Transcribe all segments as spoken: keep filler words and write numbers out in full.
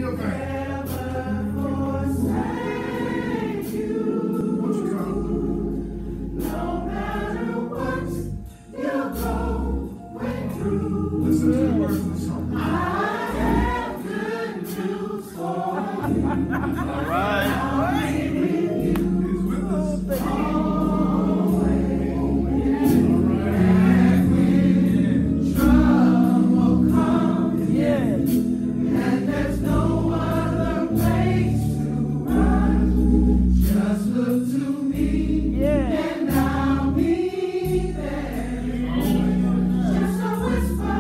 your back. Listen to the words of the song. I have good news for you. All right. He's with us. Always. And when trouble comes, yes, and there's no other place to run, just look to me, yeah, and I'll be there. Just a whisper.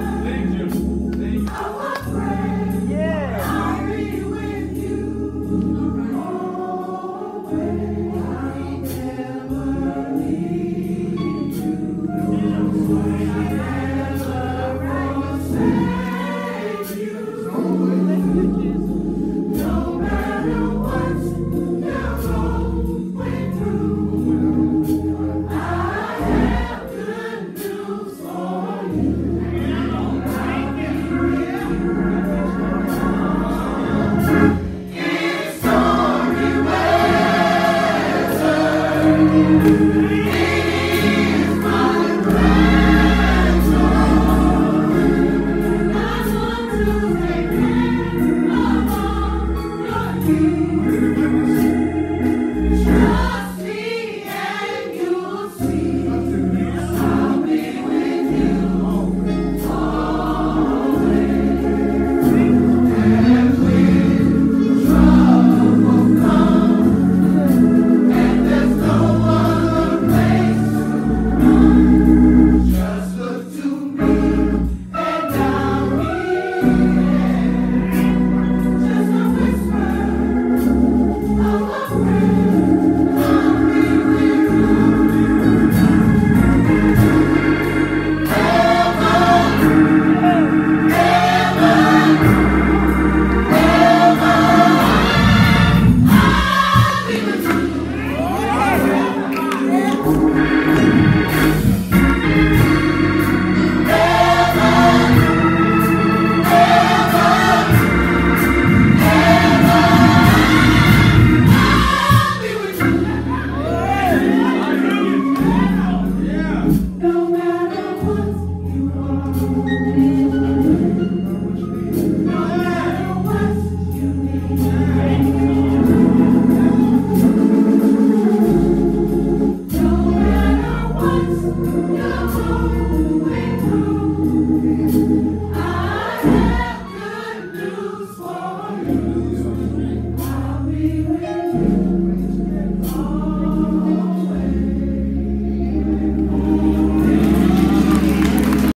I'll be with you.